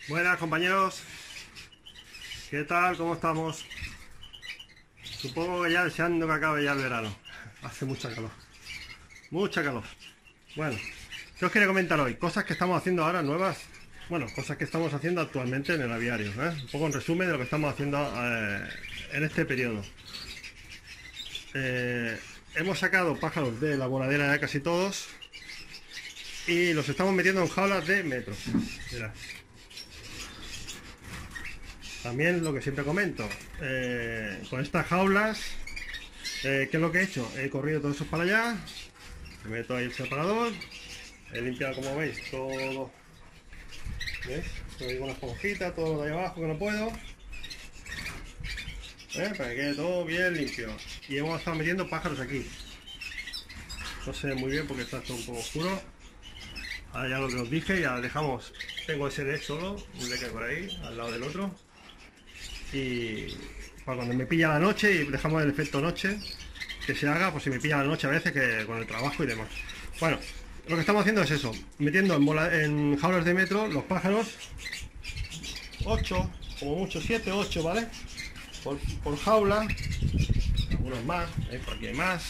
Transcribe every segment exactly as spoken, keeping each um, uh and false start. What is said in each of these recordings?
Buenas compañeros, ¿qué tal? ¿Cómo estamos? Supongo que ya deseando que acabe ya el verano. Hace mucha calor, mucha calor. Bueno, ¿qué os quería comentar hoy? Cosas que estamos haciendo ahora nuevas. Bueno, cosas que estamos haciendo actualmente en el aviario, ¿eh? Un poco en resumen de lo que estamos haciendo eh, en este periodo. Eh, hemos sacado pájaros de la voladera ya casi todos y los estamos metiendo en jaulas de metro. Mirad. También lo que siempre comento, eh, con estas jaulas, eh, ¿qué es lo que he hecho? He corrido todo eso para allá, me meto ahí el separador, he limpiado, como veis, todo, ¿ves? Estoy con una esponjita, todo de ahí abajo que no puedo, ¿eh? Para que quede todo bien limpio. Y hemos estado metiendo pájaros aquí. No sé muy bien porque está todo un poco oscuro. Ahora ya lo que os dije, ya dejamos, tengo ese D solo, un leque por ahí, al lado del otro. Y para cuando me pilla la noche y dejamos el efecto noche que se haga, pues si me pilla la noche a veces que con el trabajo y demás. Bueno, lo que estamos haciendo es eso, metiendo en, bola, en jaulas de metro los pájaros, ocho, como mucho siete, ocho, ¿vale? Por, por jaula, algunos más, ¿eh? Por aquí hay más,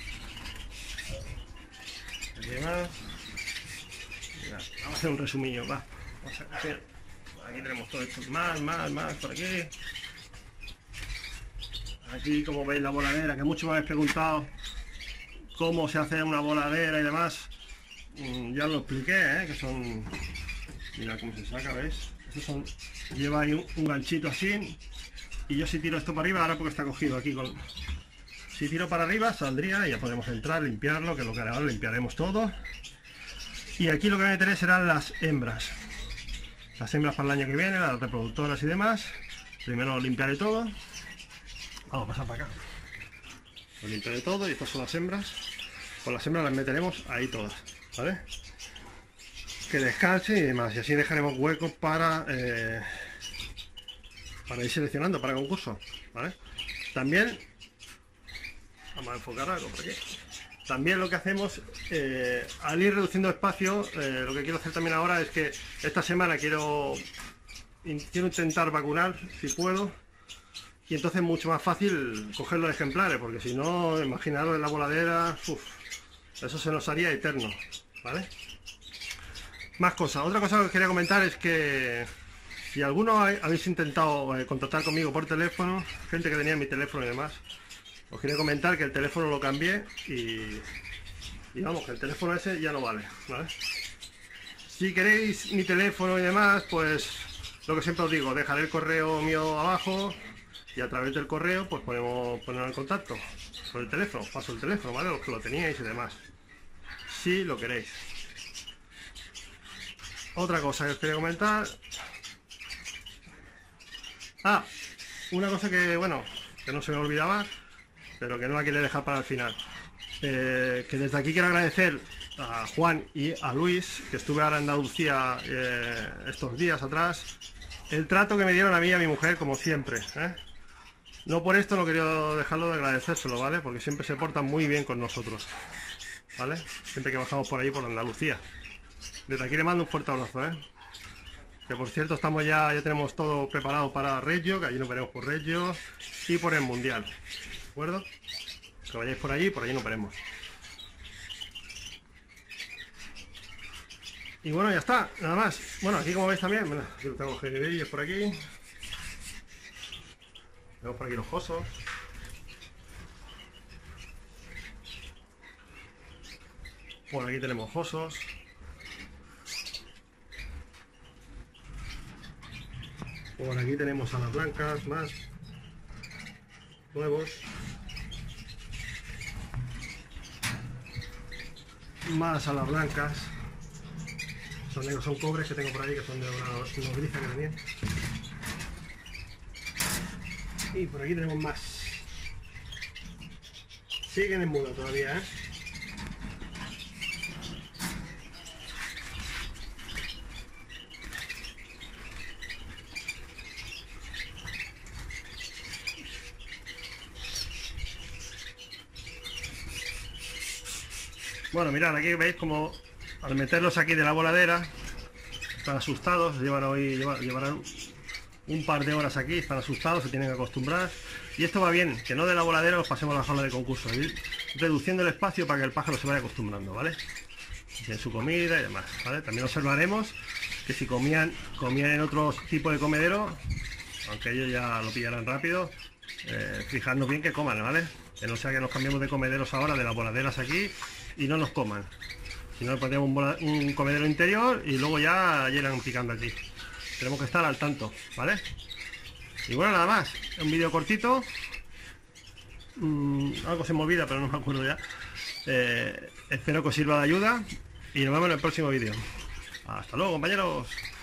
aquí hay más. Mira, vamos a hacer un resumillo, va, vamos a hacer. Aquí tenemos todo esto, más, más, más, por aquí. Aquí, como veis, la voladera, que muchos me habéis preguntado cómo se hace una voladera y demás. Ya lo expliqué, ¿eh? Que son... Mira cómo se saca, ¿veis? Estos son... Lleva ahí un, un ganchito así. Y yo si tiro esto para arriba, ahora porque está cogido aquí con... Si tiro para arriba, saldría y ya podemos entrar, limpiarlo, que es lo que ahora limpiaremos todo. Y aquí lo que voy a meter serán las hembras. Las hembras para el año que viene, las reproductoras y demás. Primero lo limpiaré todo. Vamos a pasar para acá. Lo limpiaré todo y estas son las hembras. Con las hembras las meteremos ahí todas, ¿vale? Que descansen y demás. Y así dejaremos huecos para, eh, para ir seleccionando para concurso, ¿vale? También, vamos a enfocar algo por aquí. También lo que hacemos, eh, al ir reduciendo espacio, eh, lo que quiero hacer también ahora es que esta semana quiero, quiero intentar vacunar, si puedo, y entonces es mucho más fácil coger los ejemplares, porque si no, imaginaros en la voladera, uf, eso se nos haría eterno, ¿vale? Más cosas. Otra cosa que os quería comentar es que si alguno habéis intentado eh, contactar conmigo por teléfono, gente que tenía mi teléfono y demás, os quería comentar que el teléfono lo cambié y, y vamos, que el teléfono ese ya no vale, ¿vale? Si queréis mi teléfono y demás, pues lo que siempre os digo, dejaré el correo mío abajo y a través del correo pues podemos poner en contacto por el teléfono, os paso el teléfono, ¿vale? Los que lo teníais y demás, si lo queréis. Otra cosa que os quería comentar... Ah, una cosa que, bueno, que no se me olvidaba, pero que no la quiero dejar para el final. Eh, que desde aquí quiero agradecer a Juan y a Luis, que estuve ahora en Andalucía eh, estos días atrás, el trato que me dieron a mí y a mi mujer, como siempre, ¿eh? No por esto no quería dejarlo de agradecérselo, ¿vale? Porque siempre se portan muy bien con nosotros, ¿vale? Siempre que bajamos por ahí, por Andalucía. Desde aquí le mando un fuerte abrazo, ¿eh? Que por cierto estamos ya, ya tenemos todo preparado para Reggio, que allí nos veremos por Reggio y por el Mundial. ¿De acuerdo? Que vayáis por allí, por allí nos veremos. Y bueno, ya está, nada más. Bueno, aquí como veis también, bueno, aquí tengo los jeringuillos por aquí. Vemos por aquí los josos. Bueno, aquí tenemos josos. Por aquí tenemos alas blancas, más nuevos. Más alas blancas. Son negros, son cobres que tengo por ahí, que son de una, una grisa que tenía. Y por aquí tenemos más. Siguen en muda todavía, ¿eh? Bueno, mirad, aquí veis como al meterlos aquí de la voladera están asustados, llevan hoy, llevan, llevarán un par de horas aquí, están asustados, se tienen que acostumbrar. Y esto va bien, que no de la voladera os pasemos a la jaula de concurso, ir reduciendo el espacio para que el pájaro se vaya acostumbrando, ¿vale? En su comida y demás, ¿vale? También observaremos que si comían, comían en otro tipo de comedero, aunque ellos ya lo pillarán rápido, eh, fijarnos bien que coman, ¿vale? Que no sea que nos cambiemos de comederos ahora, de las voladeras aquí, y no nos coman. Si no, le pondríamos un, un comedero interior y luego ya llenan picando aquí. Tenemos que estar al tanto, ¿vale? Y bueno, nada más, un vídeo cortito. Mm, algo se me olvida, pero no me acuerdo ya. Eh, espero que os sirva de ayuda y nos vemos en el próximo vídeo. Hasta luego, compañeros.